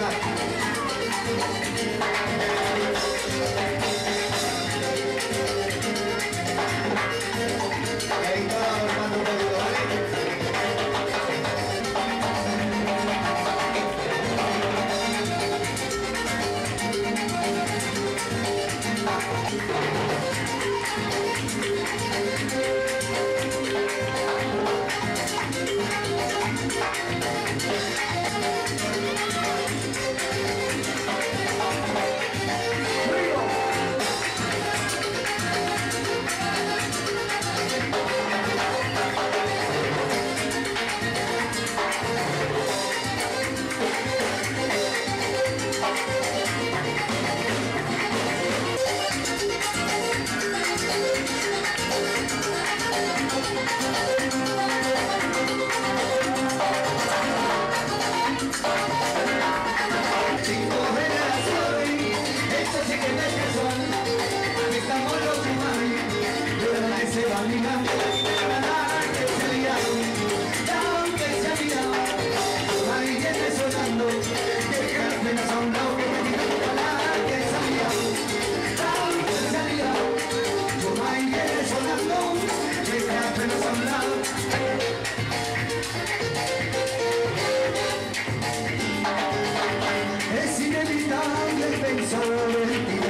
Es inevitable pensar en ti.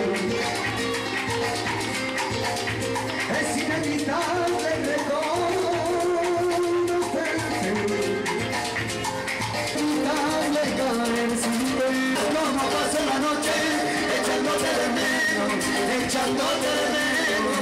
Es inevitable reconocerte. Inevitable caer sin ti. Como paso la noche echándote de menos, echándote de menos.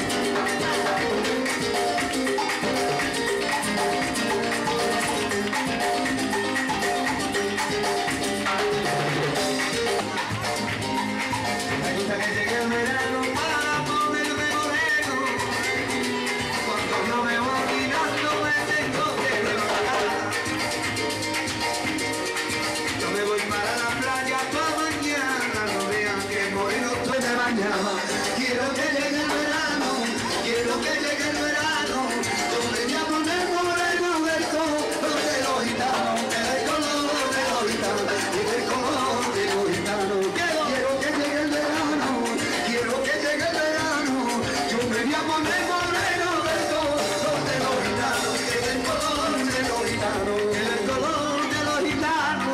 Quiero que llegue el verano, quiero que llegue el verano. Yo me voy a poner moreno del color de los gitanos, del color de los gitanos, y del color de los gitanos. Quiero que llegue el verano, quiero que llegue el verano. Yo me voy a poner moreno del color de los gitanos, y del color de los gitanos, y del color de los gitanos.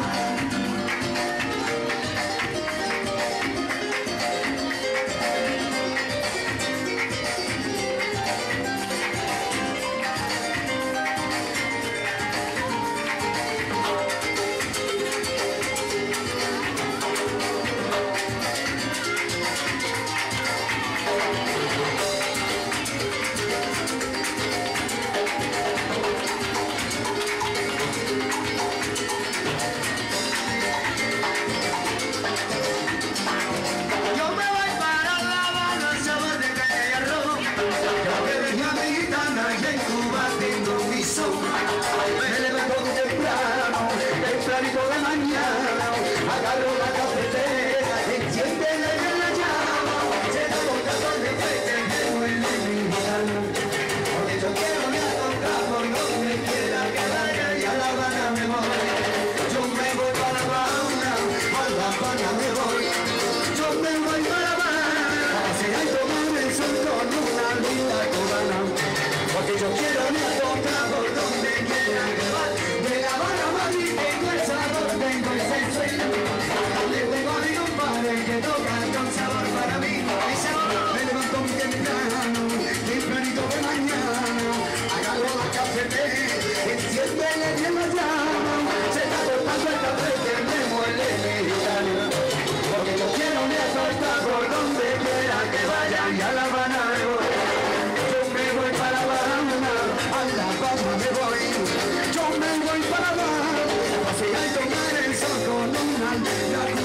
Me levanto temprano de mañana, agarro la cafetera, enciéndele en la llama, se da boca donde fuerte que huele mi gitano. Porque yo quiero ir a tocar por donde quiera que vaya y a La Habana me voy. Yo me voy para La Habana, a La Habana me voy. Yo me voy para La Habana, a pasear y tomar el sol con una linda cubana. Porque yo quiero ir a tocar por donde quiera que vaya. De La Habana a Madrid tengo el sabor, tengo el senso y le tengo a mi compadre que toca con sabor para mí. Me levanto muy temprano, tempranito de mañana, agarro la cafetera, enciéndele bien la llama, se está cortando el café que me muele mi gitano. Porque yo quiero ir a tocar por donde quiera que vaya y a La Habana me voy. Yo me voy para La Habana, a La Habana me voy. Yo me voy para La Habana, a pasear y tomar el sol con una